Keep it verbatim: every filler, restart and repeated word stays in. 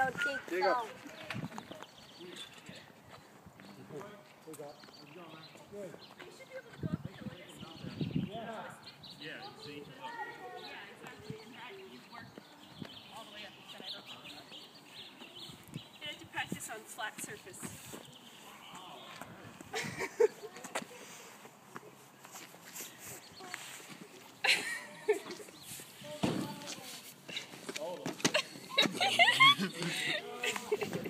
go, Keith. There you go. Yeah, see? You have to practice on flat surface. Oh.